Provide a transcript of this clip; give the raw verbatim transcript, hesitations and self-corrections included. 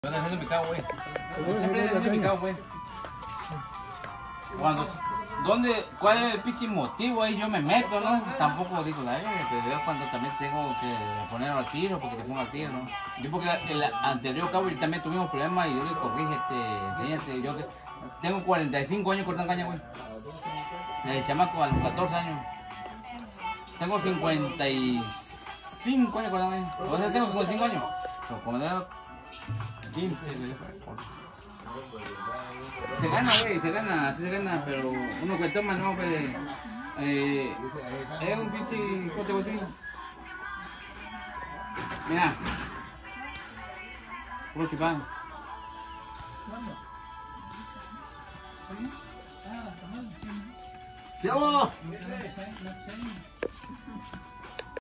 Yo defiendo mi cabo, güey. Siempre defiendo mi cabo, güey. Cuando, ¿dónde, cuál es el pinche motivo ahí? Yo me meto, ¿no? Tampoco digo, la pero yo cuando también tengo que ponerlo al tiro, porque te pongo al tiro, ¿no? Yo porque el anterior cabo y también tuvimos problemas y yo le cogí, este, enséñate, yo que tengo cuarenta y cinco años cortando caña, güey. De chamaco a los catorce años. Tengo cincuenta y cinco años cortando caña. O sea, tengo cincuenta y cinco años. Pero como de quince, güey. Se gana, güey, se gana, así se gana, pero uno que toma, no, pues, eh, es un pinche, ¿cómo te voy a decir? Mira, puro chupán. ¡Llevo!